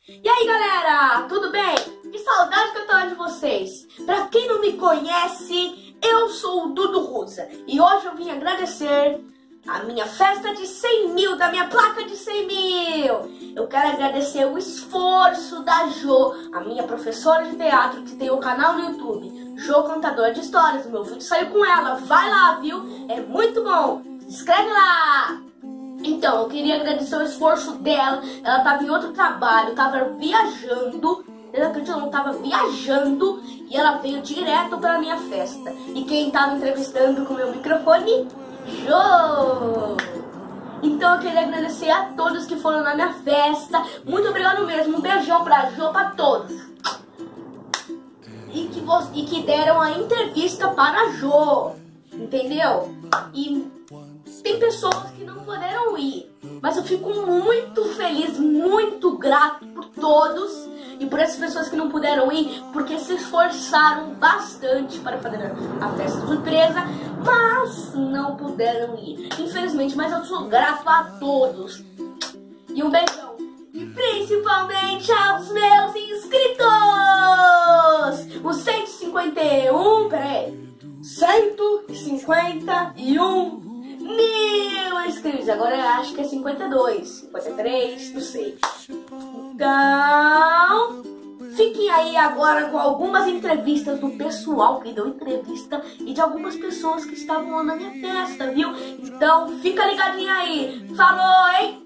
E aí galera, tudo bem? Que saudade que eu tô de vocês. Pra quem não me conhece, eu sou o Dudu Rusa e hoje eu vim agradecer a minha festa de 100 mil, da minha placa de 100 mil. Eu quero agradecer o esforço da Jo, a minha professora de teatro que tem o canal no YouTube, Jo Contadora de Histórias. O meu vídeo saiu com ela, vai lá, viu? É muito bom, se inscreve lá! Então, eu queria agradecer o esforço dela. Ela estava em outro trabalho, estava viajando. Eu acredito que ela estava viajando e ela veio direto para a minha festa. E quem estava entrevistando com o meu microfone? Jo! Então eu queria agradecer a todos que foram na minha festa. Muito obrigado mesmo. Um beijão pra Jo, pra todos. E que deram a entrevista para a Jo. Entendeu? E tem pessoas que não puderam ir, mas eu fico muito feliz, muito grato por todos e por essas pessoas que não puderam ir, porque se esforçaram bastante para fazer a festa surpresa, mas não puderam ir, infelizmente. Mas eu sou grato a todos. E um beijão. E principalmente aos meus inscritos! Os 151, peraí, 151 mil inscritos. Agora eu acho que é 52, 53, não sei. Então, fiquem aí agora com algumas entrevistas do pessoal que deu entrevista e de algumas pessoas que estavam lá na minha festa, viu? Então, fica ligadinho aí. Falou, hein?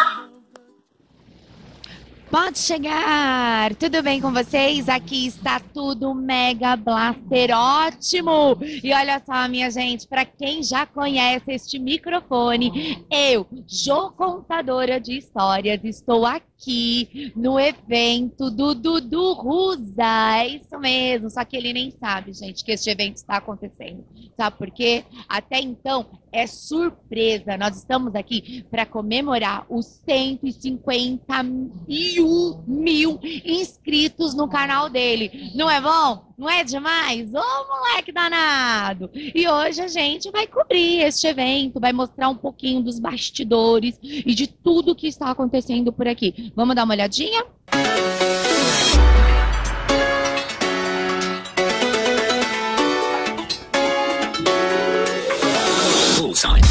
Pode chegar! Tudo bem com vocês? Aqui está tudo Mega Blaster ótimo! E olha só, minha gente, para quem já conhece este microfone, eu, Jo Contadora de Histórias, estou aqui no evento do Dudu Rusa. É isso mesmo, só que ele nem sabe, gente, que este evento está acontecendo. Sabe por quê? Até então é surpresa. Nós estamos aqui para comemorar os 151 mil inscritos no canal dele. Não é bom? Não é demais? Ô, moleque danado! E hoje a gente vai cobrir este evento, vai mostrar um pouquinho dos bastidores e de tudo que está acontecendo por aqui. Vamos dar uma olhadinha? Bullseye.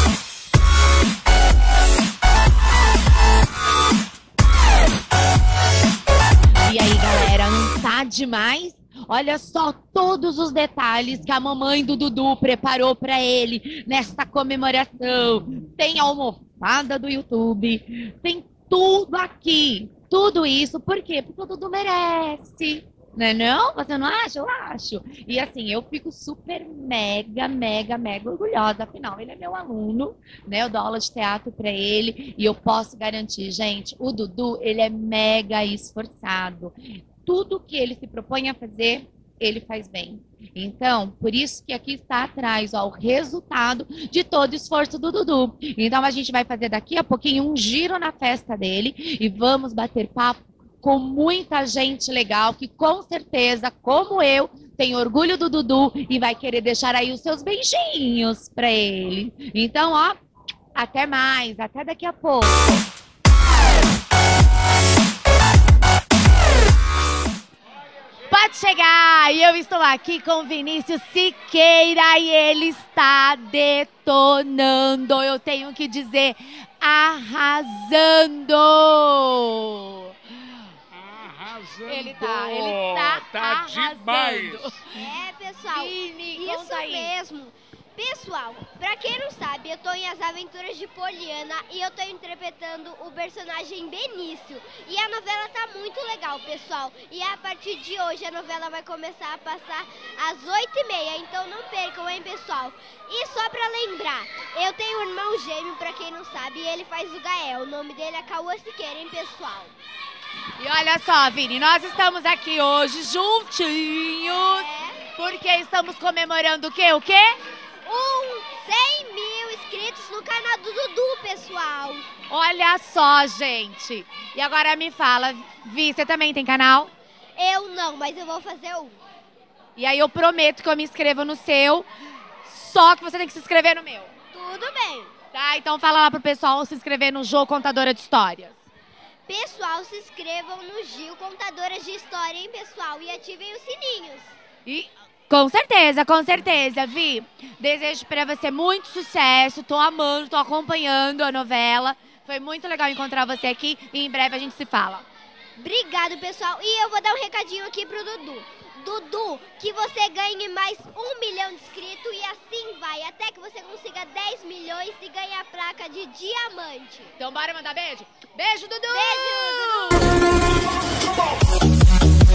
E aí, galera, não tá demais? Olha só todos os detalhes que a mamãe do Dudu preparou para ele nesta comemoração. Tem a almofada do YouTube, tem tudo aqui, tudo isso. Por quê? Porque o Dudu merece. Não é não? Você não acha? Eu acho. E assim, eu fico super mega orgulhosa. Afinal, ele é meu aluno, né? Eu dou aula de teatro para ele e eu posso garantir, gente, o Dudu, ele é mega esforçado. Tudo que ele se propõe a fazer, ele faz bem. Então, por isso que aqui está atrás, ó, o resultado de todo o esforço do Dudu. Então, a gente vai fazer daqui a pouquinho um giro na festa dele e vamos bater papo com muita gente legal que com certeza, como eu, tem orgulho do Dudu e vai querer deixar aí os seus beijinhos para ele. Então, ó, até mais, até daqui a pouco. Pode chegar! E eu estou aqui com o Vinícius Siqueira e ele está detonando. Eu tenho que dizer, arrasando! Ele tá arrasando. Demais. É, pessoal, Vini, isso conta aí. mesmo. Pessoal, pra quem não sabe, eu tô em As Aventuras de Poliana e eu tô interpretando o personagem Benício. E a novela tá muito legal, pessoal. E a partir de hoje a novela vai começar a passar às 8h30, então não percam, hein, pessoal. E só pra lembrar, eu tenho um irmão gêmeo, pra quem não sabe, e ele faz o Gael. O nome dele é Cauã Siqueira, hein, pessoal. E olha só, Vini, nós estamos aqui hoje juntinhos, porque estamos comemorando o quê? O quê? 100 mil inscritos no canal do Dudu, pessoal. Olha só, gente. E agora me fala, Vi, você também tem canal? Eu não, mas eu vou fazer um. E aí eu prometo que eu me inscrevo no seu, só que você tem que se inscrever no meu. Tudo bem. Tá, então fala lá pro pessoal se inscrever no Jo Contadora de Histórias. Pessoal, se inscrevam no Gil Contadoras de História, hein, pessoal? E ativem os sininhos. E com certeza, Vi. Desejo pra você muito sucesso. Tô amando, tô acompanhando a novela. Foi muito legal encontrar você aqui e em breve a gente se fala. Obrigado, pessoal. E eu vou dar um recadinho aqui pro Dudu. Dudu, que você ganhe mais 1 milhão de inscritos e assim vai, até que você consiga 10 milhões e ganhe a placa de diamante. Então bora mandar beijo? Beijo, Dudu! Beijo, Dudu!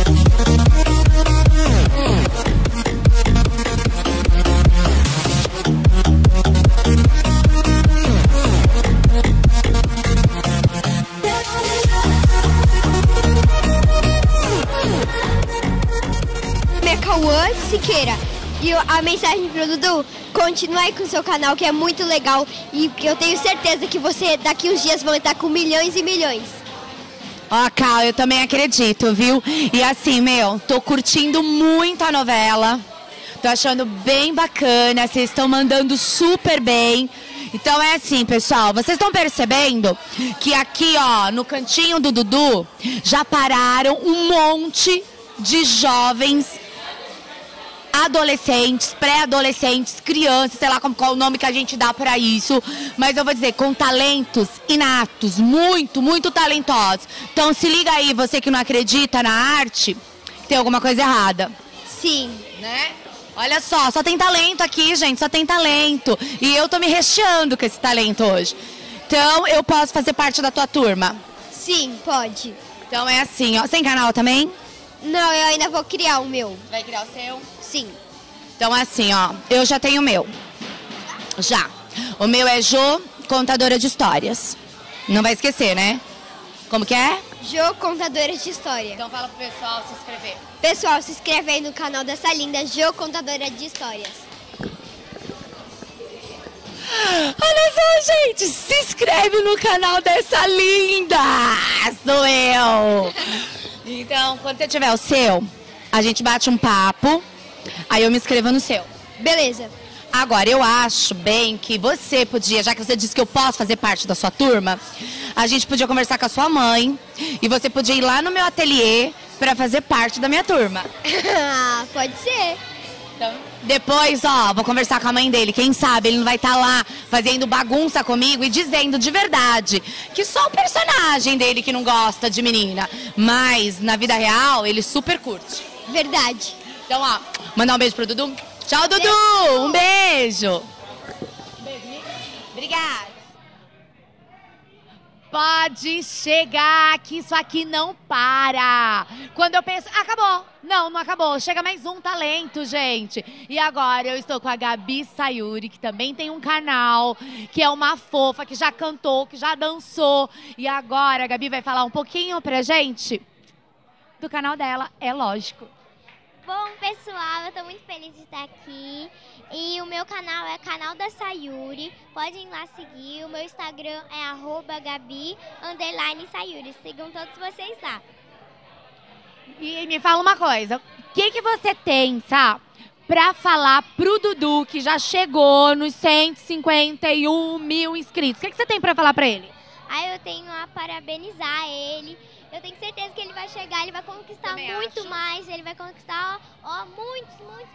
Cauã Siqueira. E a mensagem pro Dudu: continue aí com o seu canal, que é muito legal. E eu tenho certeza que você daqui uns dias vai estar com milhões e milhões. Ó, Cal, eu também acredito, viu? E assim, tô curtindo muito a novela. Tô achando bem bacana, vocês estão mandando super bem. Então é assim, pessoal, vocês estão percebendo que aqui, ó, no cantinho do Dudu, já pararam um monte de jovens, adolescentes, pré-adolescentes, crianças, sei lá qual o nome que a gente dá pra isso, mas eu vou dizer, com talentos inatos, muito, muito talentosos. Então se liga aí, você que não acredita na arte, tem alguma coisa errada. Sim. Né? Olha só tem talento aqui, gente, só tem talento. E eu tô me recheando com esse talento hoje. Então eu posso fazer parte da tua turma? Sim, pode. Então é assim, ó. Você tem canal também? Não, eu ainda vou criar o meu. Vai criar o seu? Sim. Então assim, ó, eu já tenho o meu. Já. O meu é Jo, contadora de histórias. Não vai esquecer, né? Como que é? Jo, contadora de história. Então fala pro pessoal se inscrever. Pessoal, se inscreve aí no canal dessa linda Jo, contadora de histórias. Olha só, gente, se inscreve no canal dessa linda. Sou eu. Então, quando você tiver o seu, a gente bate um papo, aí eu me inscrevo no seu. Beleza. Agora, eu acho bem que você podia, já que você disse que eu posso fazer parte da sua turma, a gente podia conversar com a sua mãe e você podia ir lá no meu ateliê para fazer parte da minha turma. Pode ser. Então, depois, ó, vou conversar com a mãe dele. Quem sabe ele não vai estar lá fazendo bagunça comigo e dizendo de verdade que só o personagem dele que não gosta de menina. Mas, na vida real, ele super curte. Verdade. Então, ó, mandar um beijo pro Dudu. Tchau, Dudu! Um beijo! Obrigada. Pode chegar, que isso aqui não para. Quando eu penso, acabou. Não acabou. Chega mais um talento, gente. E agora eu estou com a Gabi Sayuri, que também tem um canal, que é uma fofa, que já cantou, que já dançou. E agora a Gabi vai falar um pouquinho pra gente do canal dela, é lógico. Bom, pessoal, eu tô muito feliz de estar aqui. E o meu canal é Canal da Sayuri. Podem ir lá seguir. O meu Instagram é @Gabi_Sayuri. Sigam todos vocês lá. E me fala uma coisa, o que você tem, sabe, pra falar pro Dudu, que já chegou nos 151 mil inscritos? O que você tem pra falar pra ele? Aí eu tenho a parabenizar ele. Eu tenho certeza que ele vai chegar, ele vai conquistar Também muito acho. mais. Ele vai conquistar, muitos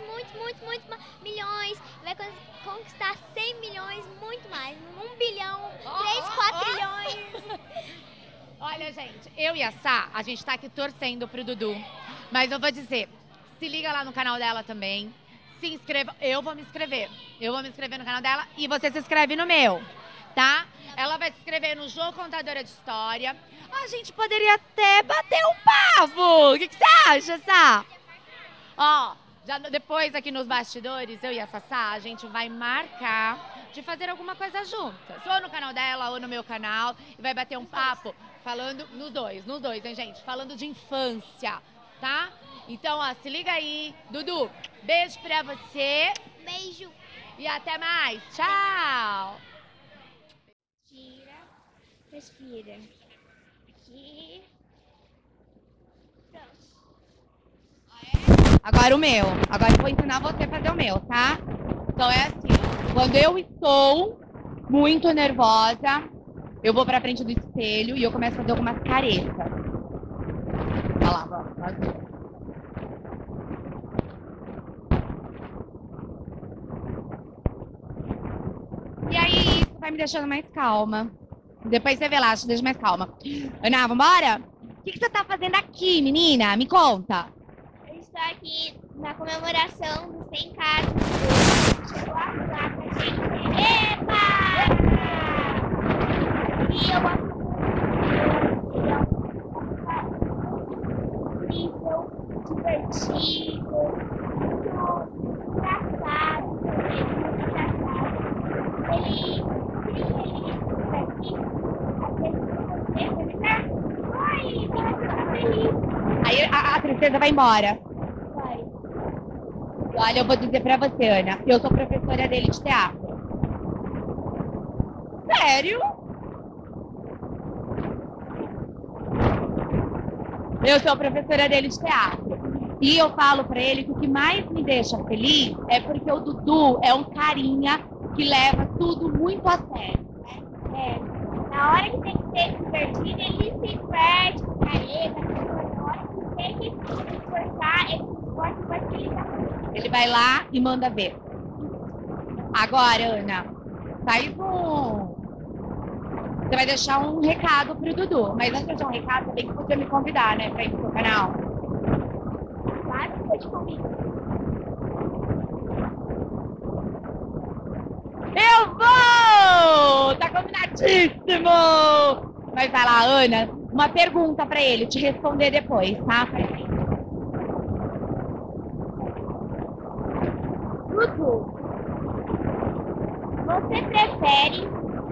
milhões. Vai conquistar 100 milhões, muito mais. 1 bilhão, 3, 4 trilhões. Olha, gente, eu e a Sá, a gente tá aqui torcendo pro Dudu. Mas eu vou dizer, se liga lá no canal dela também. Se inscreva, eu vou me inscrever. Eu vou me inscrever no canal dela e você se inscreve no meu, tá? Ela vai se inscrever no Jô Contadora de História. A gente poderia até bater um papo. O que você acha, Sá? Ó, já depois aqui nos bastidores, eu e a Sassá, a gente vai marcar de fazer alguma coisa juntas. Ou no canal dela, ou no meu canal. E vai bater um papo falando nos dois, hein, gente? Falando de infância, tá? Então, ó, se liga aí. Dudu, beijo pra você. Beijo. E até mais. Tchau. Tira, respira. Aqui. Pronto. Agora o meu. Agora eu vou ensinar você a fazer o meu, tá? Então é assim, ó. Quando eu estou muito nervosa, eu vou pra frente do espelho e eu começo a fazer algumas caretas. Olha lá, vamos fazer. E aí, isso vai me deixando mais calma. Depois você relaxa, deixa mais calma. Ana, vambora? O que você tá fazendo aqui, menina? Me conta. Eu estou aqui na comemoração dos 100K. Chegou a placa, gente. Epa! E eu gosto incrível, divertido, muito engraçado, muito engraçado. Ele aqui, às vezes você fica, ai, tá feliz. Aí a tristeza vai embora. Vai. Olha, eu vou dizer pra você, Ana, eu sou professora dele de teatro. Sério? Eu sou professora dele de teatro. E eu falo pra ele que o que mais me deixa feliz é porque o Dudu é um carinha que leva tudo muito a sério. É, na hora que tem que ser divertido, ele se diverte, carrega, na hora que tem que se esforçar, ele se esforça e vai feliz. Ele vai lá e manda ver. Agora, Ana, faz um... Você vai deixar um recado pro Dudu. Mas antes de deixar um recado, você tem que poder me convidar, né? Pra ir pro seu canal. Claro que eu te convido. Eu vou! Tá combinadíssimo! Mas vai lá, Ana, uma pergunta pra ele, te responder depois, tá? Dudu, você prefere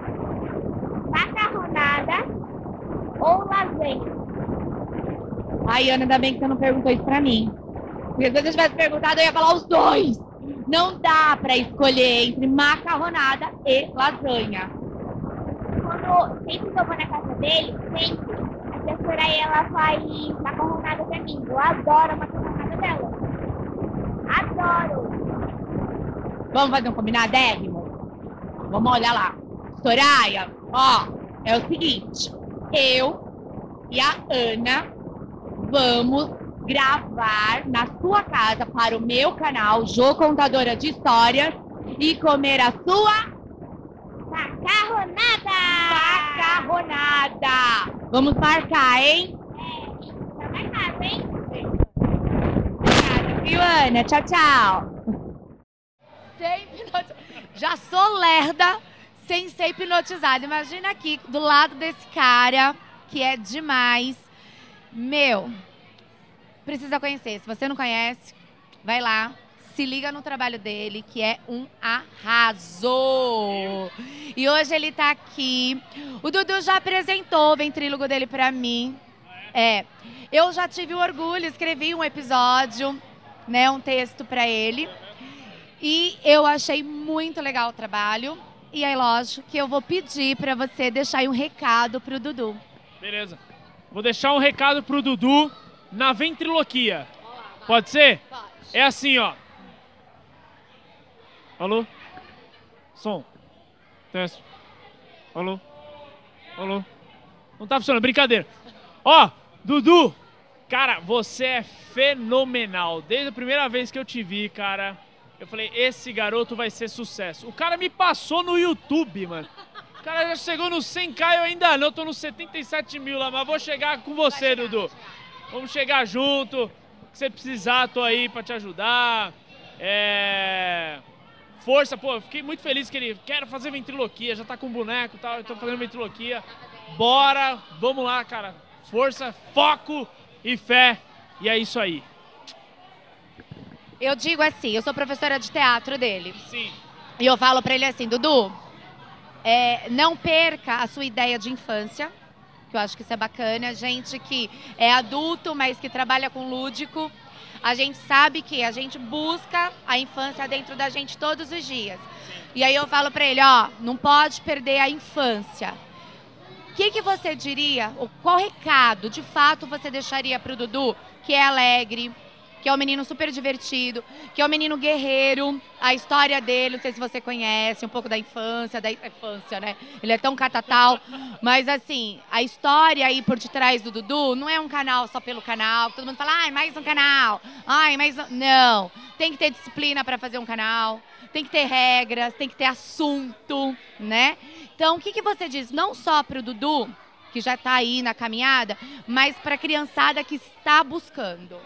macarronada ou lasanha? Ai, Ana, ainda bem que você não perguntou isso pra mim. Porque se você tivesse perguntado, eu ia falar os dois. Não dá pra escolher entre macarronada e lasanha. Sempre que eu vou na casa dele, sempre, a professora ela faz macarronada pra mim. Eu adoro a macarronada dela. Adoro! Vamos fazer um combinadérrimo? Vamos olhar lá. Soraya, ó, é o seguinte. Eu e a Ana vamos gravar na sua casa para o meu canal, Jô Contadora de Histórias, e comer a sua Macarronada! macarronada. Vamos marcar, hein? Tá marcado, hein? Obrigada, viu, Ana? Tchau, tchau. Já sou lerda sem ser hipnotizada. Imagina aqui, do lado desse cara, que é demais. Meu, precisa conhecer. Se você não conhece, vai lá. Se liga no trabalho dele, que é um arraso. E hoje ele tá aqui. O Dudu já apresentou o ventrílogo dele pra mim. Eu já tive o orgulho, escrevi um episódio, né, um texto pra ele. E eu achei muito legal o trabalho. E aí, lógico, que eu vou pedir pra você deixar aí um recado pro Dudu. Beleza. Vou deixar um recado pro Dudu na ventriloquia. Pode ser? Pode. É assim, ó. Alô? Som. Teste. Alô? Alô? Não tá funcionando, brincadeira. Ó, Dudu, cara, você é fenomenal. Desde a primeira vez que eu te vi, cara, eu falei, esse garoto vai ser sucesso. O cara me passou no YouTube, mano. O cara já chegou no 100K, eu ainda não, tô nos 77 mil lá, mas vou chegar com você, Dudu. Vamos chegar junto. O que você precisar, tô aí pra te ajudar. Força, pô, eu fiquei muito feliz que ele quer fazer ventriloquia, já tá com boneco e tal, eu tô fazendo ventriloquia. Bora, vamos lá, cara. Força, foco e fé. E é isso aí. Eu digo assim, eu sou professora de teatro dele. Sim. E eu falo pra ele assim, Dudu, não perca a sua ideia de infância, que eu acho que isso é bacana. Gente que é adulto, mas que trabalha com lúdico. A gente sabe que a gente busca a infância dentro da gente todos os dias. E aí eu falo pra ele, ó, não pode perder a infância. O que você diria, ou qual recado de fato você deixaria pro Dudu, que é alegre, que é um menino super divertido, que é um menino guerreiro. A história dele, não sei se você conhece, um pouco da infância, né? Ele é tão catatal. Mas, assim, a história aí por detrás do Dudu não é um canal só pelo canal. Todo mundo fala, ai, mais um canal. Ai, mais um... Não. Tem que ter disciplina para fazer um canal. Tem que ter regras, tem que ter assunto, né? Então, o que você diz? Não só para o Dudu, que já está aí na caminhada, mas para a criançada que está buscando.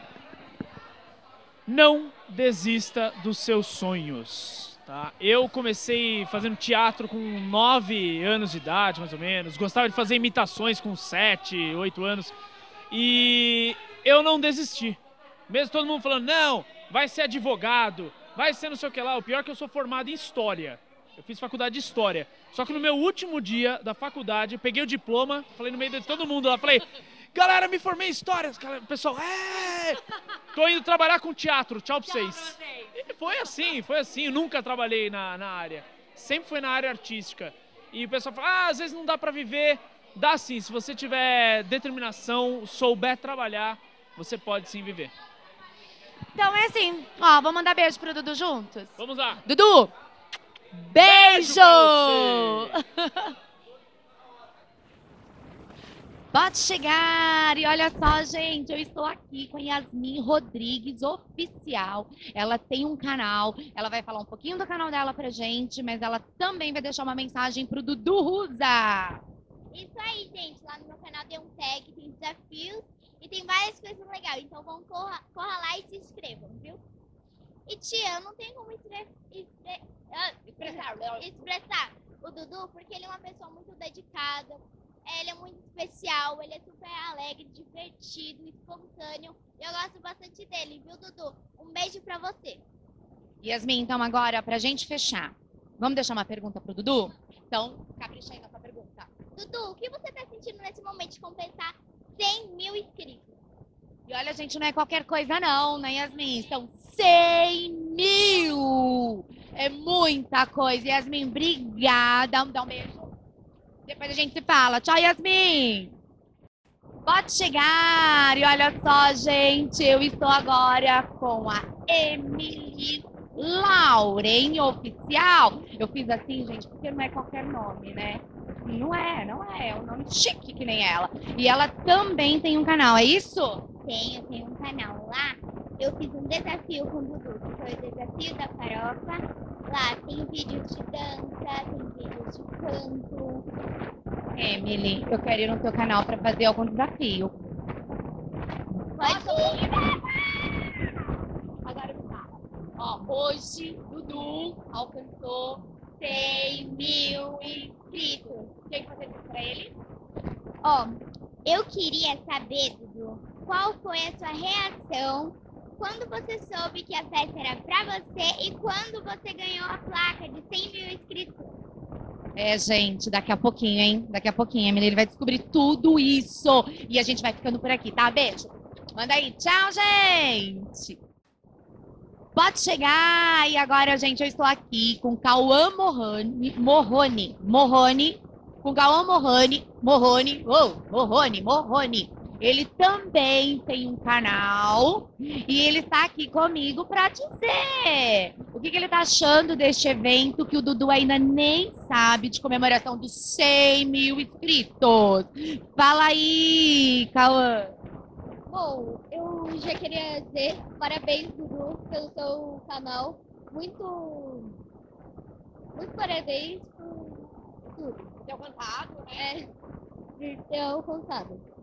Não desista dos seus sonhos, tá? Eu comecei fazendo teatro com 9 anos de idade, mais ou menos. Gostava de fazer imitações com 7, 8 anos. E eu não desisti. Mesmo todo mundo falando, não, vai ser advogado, vai ser não sei o que lá. O pior é que eu sou formado em História. Eu fiz faculdade de História. Só que no meu último dia da faculdade, eu peguei o diploma, falei no meio de todo mundo lá, falei, galera, me formei em História. O pessoal, tô indo trabalhar com teatro, tchau pra vocês. E foi assim, eu nunca trabalhei na área. Sempre foi na área artística. E o pessoal fala, às vezes não dá pra viver. Dá sim, se você tiver determinação, souber trabalhar, você pode sim viver. Então é assim, ó, vamos mandar beijo pro Dudu juntos? Vamos lá. Dudu! Beijo! Pode chegar! E olha só, gente, eu estou aqui com a Yasmin Rodrigues, oficial. Ela tem um canal, ela vai falar um pouquinho do canal dela pra gente, mas ela também vai deixar uma mensagem pro Dudu Ruza. Isso aí, gente. Lá no meu canal tem um tag, tem desafios e tem várias coisas legais. Então corra lá e se inscrevam, viu? E tia, eu não tenho como expressar o Dudu, porque ele é uma pessoa muito dedicada, ele é muito especial, ele é super alegre, divertido, espontâneo. Eu gosto bastante dele, viu, Dudu? Um beijo pra você. Yasmin, então agora, pra gente fechar, vamos deixar uma pergunta pro Dudu? Então, capricha aí na sua pergunta. Dudu, o que você tá sentindo nesse momento de completar 100 mil inscritos? E olha, gente, não é qualquer coisa não, né, Yasmin? São 100 mil! É muita coisa. Yasmin, obrigada. Dá um beijo. Depois a gente se fala. Tchau, Yasmin! Pode chegar! E olha só, gente, eu estou agora com a Emily Lauren Oficial. Eu fiz assim, gente, porque não é qualquer nome, né? Não é. É um nome chique que nem ela. E ela também tem um canal, é isso? Tenho um canal lá. Eu fiz um desafio com o Dudu, que foi o desafio da farofa. Lá tem vídeos de dança, tem vídeos de canto. Emily, eu quero ir no teu canal para fazer algum desafio. Pode ir. Agora me fala. Ó, hoje, Dudu alcançou 100 mil inscritos. O que você disse pra ele? Ó, eu queria saber, Dudu, qual foi a sua reação quando você soube que a festa era pra você e quando você ganhou a placa de 100 mil inscritos? É, gente, daqui a pouquinho, hein? Daqui a pouquinho, Emily, ele vai descobrir tudo isso. E a gente vai ficando por aqui, tá? Beijo. Manda aí. Tchau, gente. Pode chegar. E agora, gente, eu estou aqui com Cauã Morrone. Com Cauã Morrone. Ele também tem um canal e ele está aqui comigo para dizer o que ele está achando deste evento que o Dudu ainda nem sabe, de comemoração dos 100 mil inscritos. Fala aí, Cauã. Bom, eu já queria dizer parabéns, Dudu, pelo seu canal. Muito parabéns por tudo. Por ter alcançado, né? Por ter alcançado.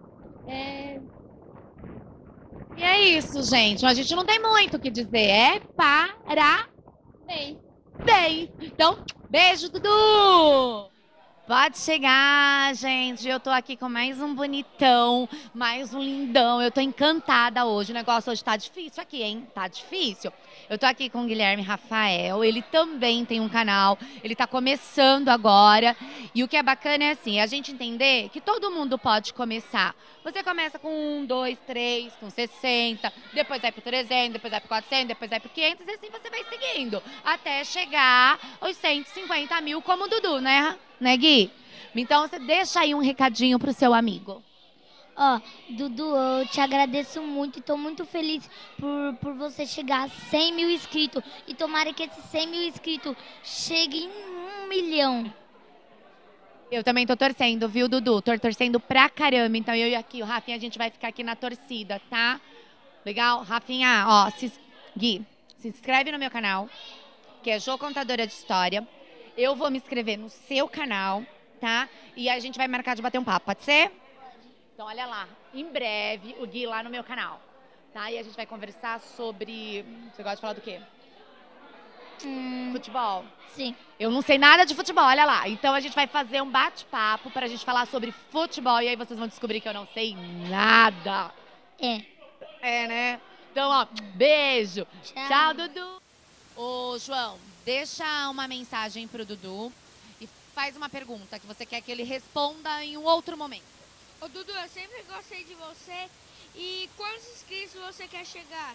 E é isso, gente. A gente não tem muito o que dizer. É parabéns. Então, beijo, Dudu! Pode chegar, gente. Eu tô aqui com mais um bonitão, mais um lindão. Eu tô encantada hoje. O negócio hoje tá difícil aqui, hein? Tá difícil. Eu tô aqui com o Guilherme Rafael. Ele também tem um canal. Ele tá começando agora. E o que é bacana é assim, a gente entender que todo mundo pode começar. Você começa com 1, 2, 3, com 60, depois vai pro 300, depois vai pro 400, depois vai pro 500 e assim você vai seguindo. Até chegar aos 150 mil como o Dudu, né, Gui? Então você deixa aí um recadinho pro seu amigo. Ó, Dudu, eu te agradeço muito e tô muito feliz por você chegar a 100 mil inscritos. E tomara que esses 100 mil inscritos cheguem em 1 milhão. Eu também tô torcendo, viu, Dudu? Tô torcendo pra caramba. Então eu e aqui, o Rafinha, a gente vai ficar aqui na torcida, tá? Legal? Rafinha, ó, Gui, se inscreve no meu canal, que é Jô Contadora de História. Eu vou me inscrever no seu canal, tá? E a gente vai marcar de bater um papo, pode ser? Então, olha lá, em breve, o Gui lá no meu canal, tá? E a gente vai conversar sobre... Você gosta de falar do quê? Futebol. Sim. Eu não sei nada de futebol, olha lá. Então a gente vai fazer um bate-papo pra gente falar sobre futebol. E aí vocês vão descobrir que eu não sei nada. É, né? Então, ó, beijo. Tchau, Dudu. Ô, João, deixa uma mensagem pro Dudu e faz uma pergunta que você quer que ele responda em um outro momento. Ô, Dudu, eu sempre gostei de você. E quantos inscritos você quer chegar?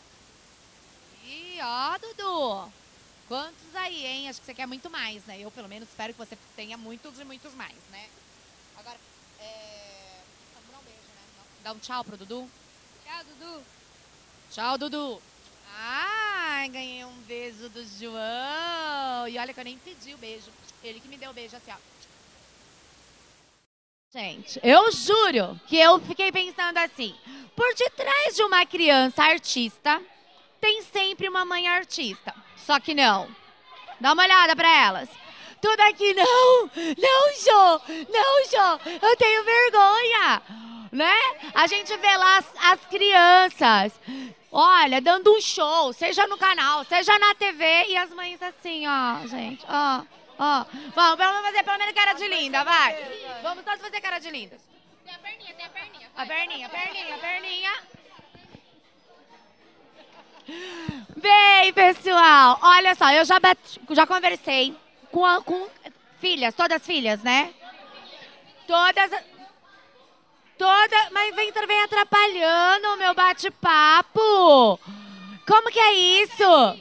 E ó, Dudu, quantos aí, hein? Acho que você quer muito mais, né? Eu, pelo menos, espero que você tenha muitos e muitos mais, né? Agora, vamos dar um beijo, né? Dá um tchau pro Dudu. Tchau, Dudu. Tchau, Dudu. Ai, ganhei um beijo do João. E olha que eu nem pedi o beijo. Ele que me deu o beijo assim, ó. Gente, eu juro que eu fiquei pensando assim. Por detrás de uma criança artista, tem sempre uma mãe artista. Só que não. Dá uma olhada pra elas. Tudo aqui, não, Jô, eu tenho vergonha, né? A gente vê lá as crianças, olha, dando um show, seja no canal, seja na TV, e as mães assim, ó, gente, ó. Vamos fazer pelo menos cara de linda, vai. Vamos todos fazer cara de linda. Tem a perninha. A perninha. Bem, pessoal, olha só, eu já conversei com filhas, todas filhas, né? Todas, mas vem atrapalhando o meu bate-papo. Como que é isso?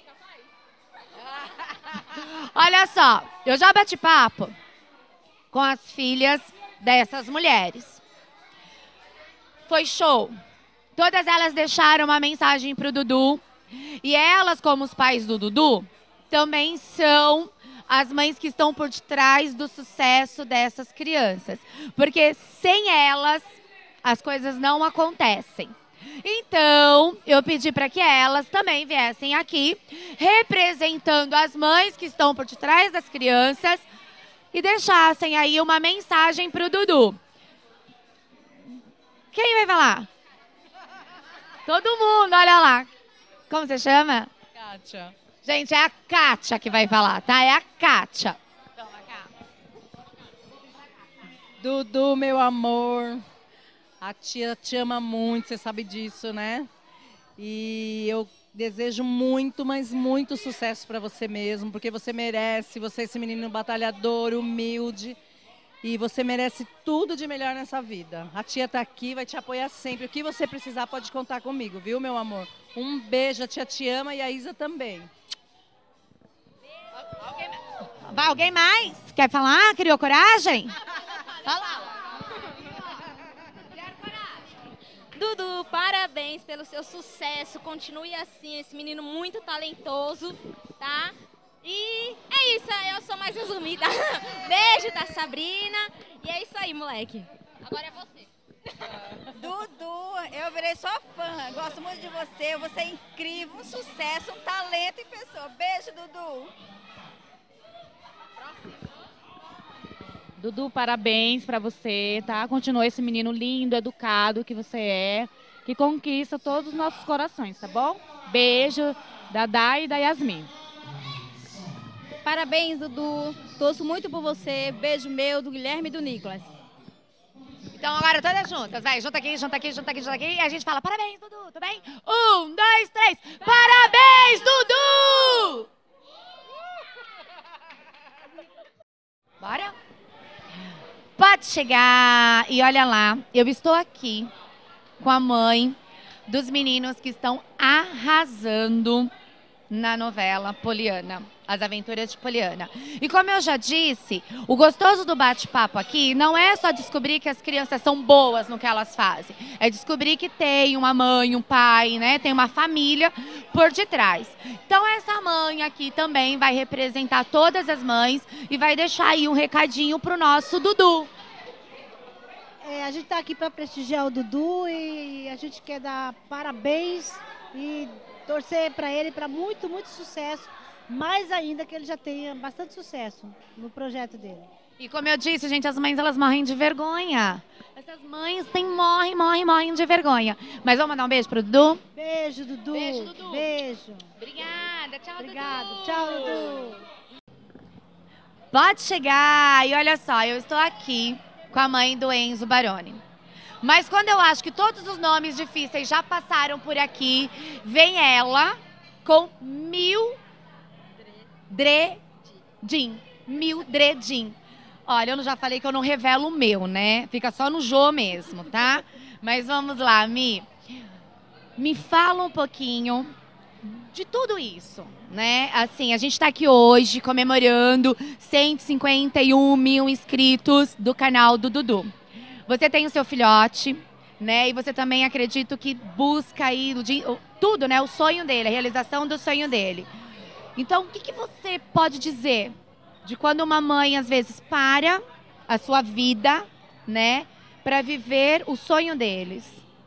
Olha só, eu já bati papo com as filhas dessas mulheres. Foi show. Todas elas deixaram uma mensagem pro Dudu. E elas, como os pais do Dudu, também são as mães que estão por detrás do sucesso dessas crianças. Porque sem elas, as coisas não acontecem. Então, eu pedi para que elas também viessem aqui, representando as mães que estão por detrás das crianças, e deixassem aí uma mensagem pro Dudu. Quem vai falar? Todo mundo, olha lá. Como você chama? Kátia. Gente, é a Kátia que vai falar, tá? É a Kátia. Toma cá. Dudu, meu amor, a tia te ama muito, você sabe disso, né? E eu desejo muito, mas muito sucesso para você mesmo, porque você merece, você é esse menino batalhador, humilde, e você merece tudo de melhor nessa vida. A tia tá aqui, vai te apoiar sempre. O que você precisar pode contar comigo, viu, meu amor? Um beijo, a tia te ama e a Isa também. Vai, alguém mais? Quer falar? Criou coragem? Vai lá. Dudu, parabéns pelo seu sucesso. Continue assim, esse menino muito talentoso, tá? E é isso, eu sou mais resumida. Beijo da Sabrina. E é isso aí, moleque. Agora é você. Dudu, eu virei sua fã. Gosto muito de você. Você é incrível, um sucesso, um talento em pessoa. Beijo, Dudu. Dudu, parabéns pra você, tá? Continua esse menino lindo, educado que você é, que conquista todos os nossos corações, tá bom? Beijo da Dai e da Yasmin. Parabéns, Dudu. Torço muito por você. Beijo meu, do Guilherme e do Nicolas. Então agora todas juntas, vai, junta aqui, e a gente fala parabéns, Dudu, tudo bem? 1, 2, 3, parabéns, Dudu! Bora? Pode chegar, e olha lá, eu estou aqui com a mãe dos meninos que estão arrasando na novela Poliana. As Aventuras de Poliana. E como eu já disse, o gostoso do bate-papo aqui não é só descobrir que as crianças são boas no que elas fazem. É descobrir que tem uma mãe, um pai, né? Tem uma família por detrás. Então essa mãe aqui também vai representar todas as mães e vai deixar aí um recadinho pro nosso Dudu. A gente está aqui para prestigiar o Dudu e a gente quer dar parabéns e torcer para ele para muito, muito sucesso. Mais ainda que ele já tenha bastante sucesso no projeto dele. E como eu disse, gente, as mães elas morrem de vergonha. Essas mães morrem de vergonha. Mas vamos mandar um beijo pro Dudu? Beijo, Dudu. Beijo, Dudu. Beijo. Obrigada, tchau, Obrigado. Dudu. Tchau, Dudu. Pode chegar. E olha só, eu estou aqui com a mãe do Enzo Baroni. Mas quando eu acho que todos os nomes difíceis já passaram por aqui, vem ela com Mildredin. Olha, eu já falei que eu não revelo o meu, né? Fica só no Jô mesmo, tá? Mas vamos lá, Mi. Me fala um pouquinho de tudo isso, né? Assim, a gente tá aqui hoje comemorando 151 mil inscritos do canal do Dudu. Você tem o seu filhote, né? E você também acredito que busca aí tudo, né? O sonho dele, a realização do sonho dele. Então, o que você pode dizer de quando uma mãe, às vezes, para a sua vida, né, para viver o sonho deles?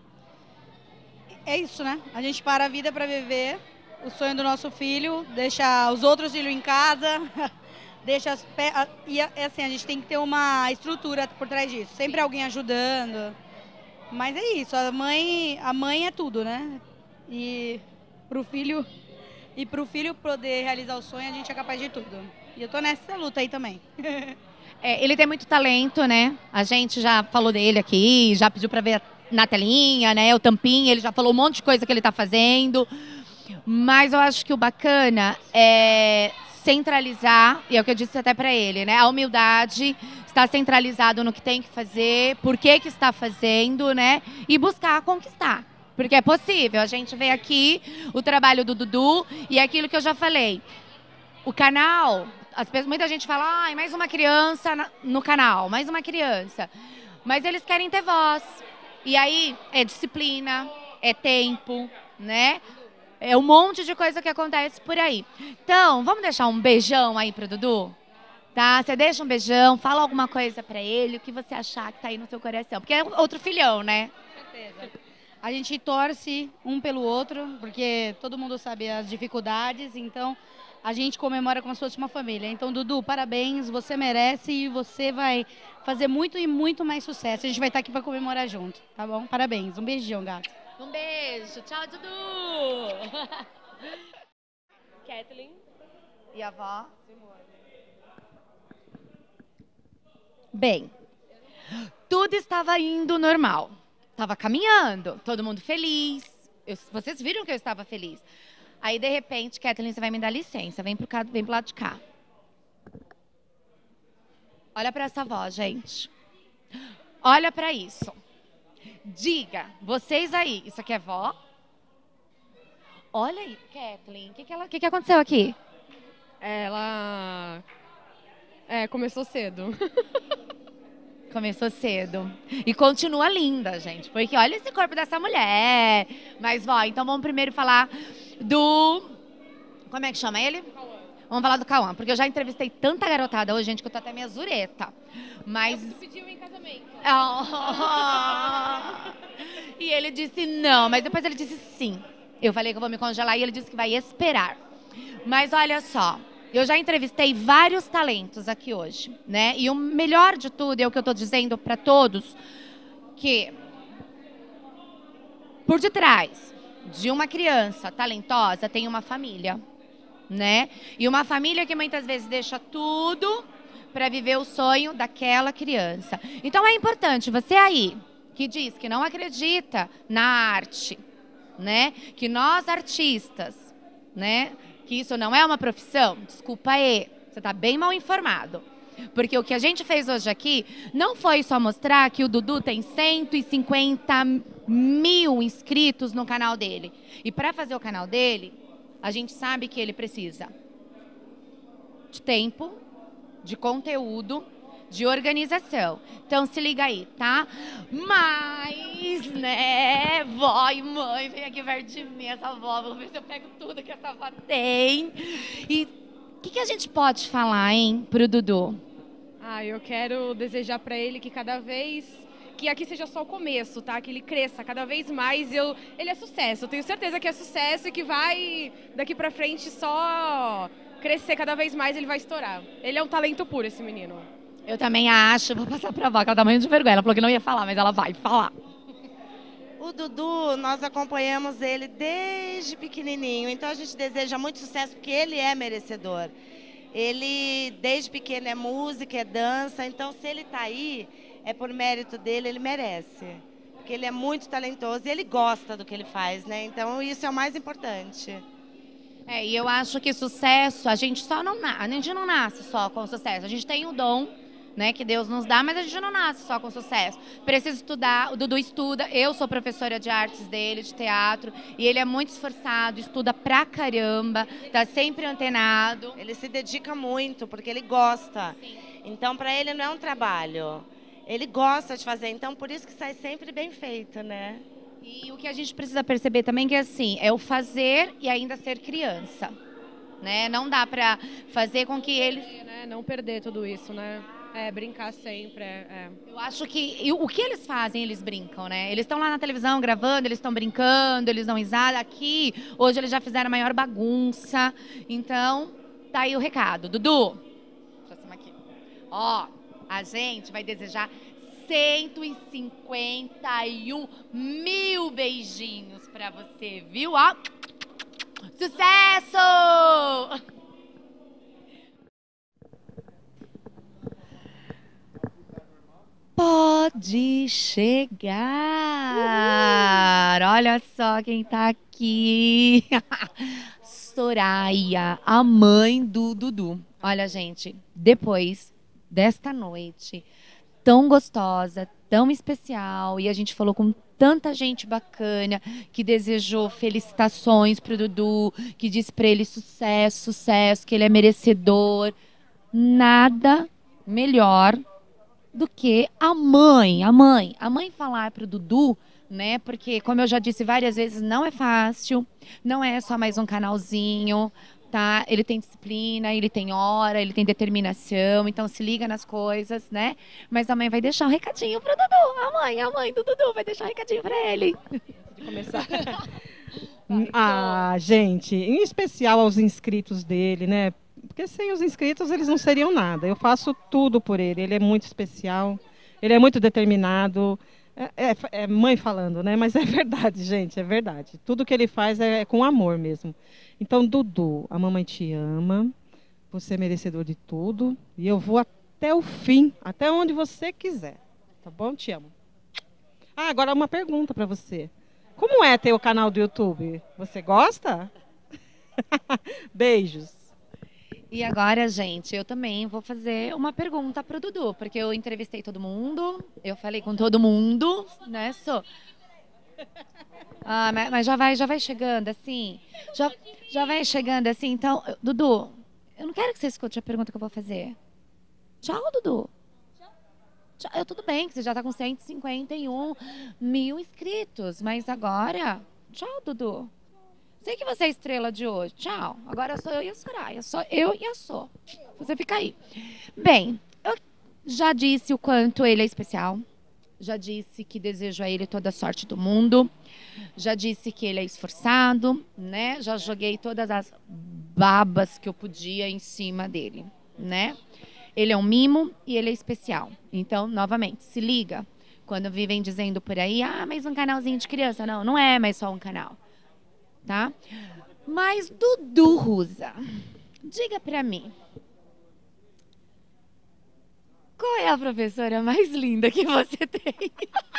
É isso, né? A gente para a vida para viver o sonho do nosso filho, deixa os outros filhos em casa, deixa e assim, a gente tem que ter uma estrutura por trás disso. Sempre alguém ajudando. Mas é isso, a mãe é tudo, né? E pro filho poder realizar o sonho, a gente é capaz de tudo. E eu tô nessa luta aí também. Ele tem muito talento, né? A gente já falou dele aqui, já pediu pra ver na telinha, né? O tampinha, ele já falou um monte de coisa que ele tá fazendo. Mas eu acho que o bacana é centralizar, e é o que eu disse até pra ele, né? A humildade, estar centralizado no que tem que fazer, por que está fazendo, né? E buscar conquistar. Porque é possível, a gente vê aqui o trabalho do Dudu e aquilo que eu já falei. O canal, muita gente fala, ai, mais uma criança no canal, mais uma criança. Mas eles querem ter voz. E aí é disciplina, é tempo, né? É um monte de coisa que acontece por aí. Então, vamos deixar um beijão aí pro Dudu? Tá? Você deixa um beijão, fala alguma coisa pra ele, o que você achar que tá aí no seu coração. Porque é outro filhão, né? Com certeza. A gente torce um pelo outro, porque todo mundo sabe as dificuldades, então a gente comemora como se fosse uma família. Então, Dudu, parabéns, você merece e você vai fazer muito e muito mais sucesso. A gente vai estar aqui para comemorar junto, tá bom? Parabéns, um beijão, gato. Um beijo, tchau, Dudu! Kathleen. E a avó? Bem, tudo estava indo normal. Estava caminhando, todo mundo feliz. Vocês viram que eu estava feliz. Aí, de repente, Kathleen, você vai me dar licença. Vem pro lado de cá. Olha para essa avó, gente. Olha para isso. Diga, vocês aí, isso aqui é vó? Olha aí, Kathleen, o que aconteceu aqui? Ela começou cedo. Começou cedo. E continua linda, gente. Porque olha esse corpo dessa mulher. Mas, vó, então vamos primeiro falar do... Como é que chama ele? Cauã. Vamos falar do Cauã. Porque eu já entrevistei tanta garotada hoje, gente, que eu tô até meio zureta. Mas... Você pediu em casamento. E ele disse não, mas depois ele disse sim. Eu falei que eu vou me congelar e ele disse que vai esperar. Mas olha só... Eu já entrevistei vários talentos aqui hoje, né? E o melhor de tudo é o que eu estou dizendo para todos, que por detrás de uma criança talentosa tem uma família, né? E uma família que muitas vezes deixa tudo para viver o sonho daquela criança. Então é importante você aí, que diz que não acredita na arte, né? Que nós artistas, né? Que isso não é uma profissão, desculpa aí, você está bem mal informado. Porque o que a gente fez hoje aqui não foi só mostrar que o Dudu tem 150 mil inscritos no canal dele. E para fazer o canal dele, a gente sabe que ele precisa de tempo, de conteúdo, de organização. Então se liga aí, tá? Mas, né, vó e mãe, vem aqui perto de mim, essa avó, vou ver se eu pego tudo que essa avó tem. E o que a gente pode falar, hein, pro Dudu? Eu quero desejar pra ele que cada vez... que aqui seja só o começo, tá? Que ele cresça cada vez mais. Ele é sucesso, eu tenho certeza que é sucesso e que vai, daqui pra frente, só crescer cada vez mais, ele vai estourar. Ele é um talento puro, esse menino. Eu também acho, vou passar pra avó, que ela tá morrendo de vergonha. Ela falou que não ia falar, mas ela vai falar. O Dudu, nós acompanhamos ele desde pequenininho, então a gente deseja muito sucesso porque ele é merecedor. Ele, desde pequeno, é música, é dança, então se ele tá aí, é por mérito dele, ele merece. Porque ele é muito talentoso e ele gosta do que ele faz, né? Então isso é o mais importante. E eu acho que sucesso, a gente não nasce só com sucesso. A gente tem o dom, né, que Deus nos dá, mas a gente não nasce só com sucesso. Precisa estudar, o Dudu estuda, eu sou professora de artes dele, de teatro, e ele é muito esforçado, estuda pra caramba, tá sempre antenado. Ele se dedica muito, porque ele gosta. Sim. Então, para ele não é um trabalho. Ele gosta de fazer, então por isso que sai sempre bem feito, né? E o que a gente precisa perceber também que é assim, é o fazer e ainda ser criança, né? Não dá pra fazer com que eles... Não perder tudo isso, né? Brincar sempre. Eu acho que o que eles fazem, eles brincam, né? Eles estão lá na televisão gravando, eles estão brincando, eles dão risada. Aqui, hoje eles já fizeram a maior bagunça. Então, tá aí o recado. Dudu, próximo aqui. Ó, a gente vai desejar 151 mil beijinhos pra você, viu? Ó, sucesso! Pode chegar! Olha só quem tá aqui. Soraya, a mãe do Dudu. Olha, gente, depois desta noite tão gostosa, tão especial, e a gente falou com tanta gente bacana que desejou felicitações pro Dudu, que disse pra ele sucesso, sucesso, que ele é merecedor. Nada melhor do que a mãe falar pro Dudu, né? Porque, como eu já disse várias vezes, não é fácil, não é só mais um canalzinho, tá? Ele tem disciplina, ele tem hora, ele tem determinação, então se liga nas coisas, né? Mas a mãe vai deixar um recadinho pro Dudu, a mãe do Dudu vai deixar um recadinho pra ele. De começar. Gente, em especial aos inscritos dele, né? Porque sem os inscritos eles não seriam nada. Eu faço tudo por ele. Ele é muito especial, ele é muito determinado. É mãe falando, né? Mas é verdade, gente, é verdade. Tudo que ele faz é com amor mesmo. Então, Dudu, a mamãe te ama, você é merecedor de tudo. E eu vou até o fim, até onde você quiser. Tá bom? Te amo. Agora uma pergunta para você. Como é ter o canal do YouTube? Você gosta? Beijos. E agora, gente, eu também vou fazer uma pergunta pro Dudu, porque eu entrevistei todo mundo, eu falei com todo mundo, né, mas já vai chegando assim, já vai chegando assim, então, Dudu, eu não quero que você escute a pergunta que eu vou fazer. Tchau, Dudu. Tchau, tudo bem que você já tá com 151 mil inscritos, mas agora, tchau, Dudu. Sei que você é a estrela de hoje. Tchau. Agora sou eu e a Soraya. Só eu e a Sô. Você fica aí. Bem, eu já disse o quanto ele é especial. Já disse que desejo a ele toda a sorte do mundo. Já disse que ele é esforçado, né? Já joguei todas as babas que eu podia em cima dele, né? Ele é um mimo e ele é especial. Então, novamente, se liga. Quando vivem dizendo por aí, mas um canalzinho de criança. Não, não é mais só um canal. Tá? Mas, Dudu Ruza, diga pra mim, qual é a professora mais linda que você tem?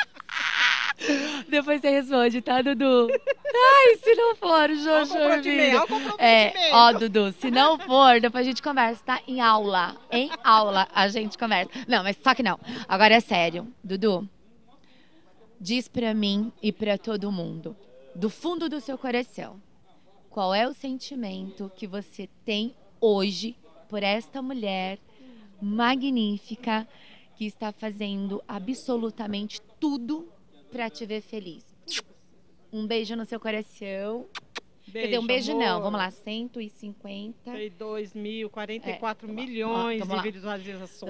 Depois você responde, tá, Dudu? Ai, se não for, Jojo, Dudu, se não for, depois a gente conversa, tá? Em aula a gente conversa. Não, mas só que não, agora é sério. Dudu, diz pra mim e pra todo mundo, do fundo do seu coração, qual é o sentimento que você tem hoje por esta mulher magnífica que está fazendo absolutamente tudo para te ver feliz. Um beijo no seu coração. Quer dizer, um beijo amor. não, vamos lá, 150. 44 milhões de visualizações.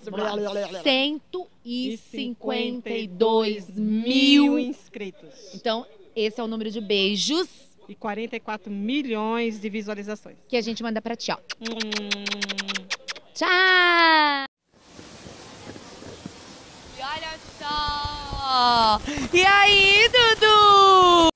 152 mil inscritos. Então, esse é o número de beijos. E 44 milhões de visualizações. Que a gente manda pra ti, ó. Tchau! E olha só! E aí, Dudu?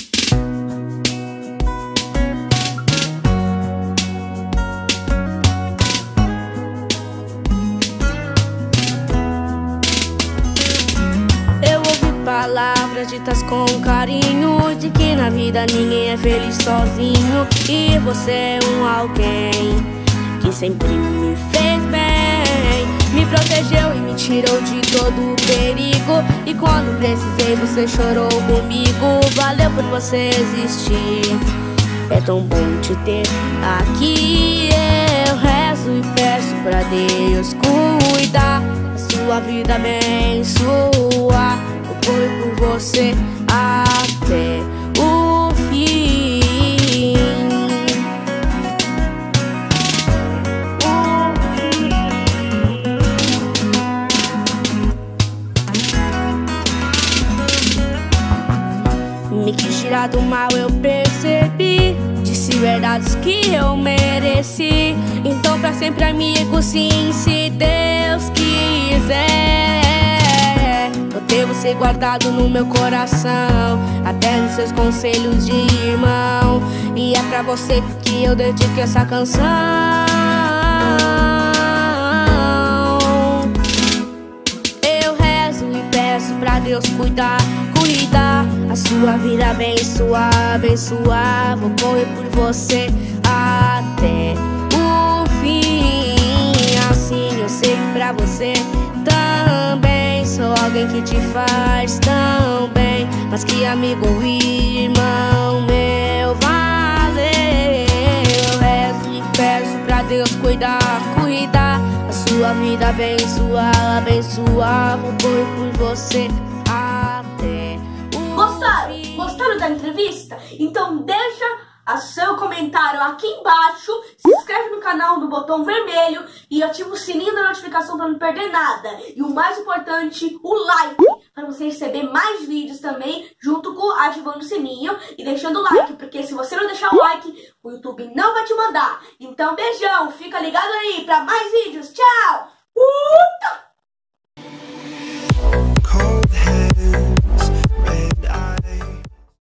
Palavras ditas com carinho, de que na vida ninguém é feliz sozinho. E você é um alguém que sempre me fez bem, me protegeu e me tirou de todo o perigo. E quando precisei você chorou comigo. Valeu por você existir, é tão bom te ter aqui. Eu rezo e peço pra Deus cuidar da sua vida, abençoar. Foi por você até o fim. Me quis tirar do mal, eu percebi. Disse verdades que eu mereci. Então pra sempre amigo, sim, se Deus quiser. Eu ter você guardado no meu coração, até nos seus conselhos de irmão. E é pra você que eu dedico essa canção. Eu rezo e peço pra Deus cuidar a sua vida, abençoar, abençoar. Vou correr por você até o fim. Assim eu sei que pra você também sou alguém que te faz tão bem, mas que amigo ou irmão meu, valeu. Eu rezo e peço pra Deus cuidar a sua vida, abençoar, abençoar. Vou correr por você até o fim. Gostaram da entrevista? Então deixa seu comentário aqui embaixo, se inscreve no canal no botão vermelho e ativa o sininho da notificação para não perder nada. E o mais importante, o like, para você receber mais vídeos também, junto com ativando o sininho e deixando o like, porque se você não deixar o like, o YouTube não vai te mandar. Então beijão, fica ligado aí para mais vídeos. Tchau!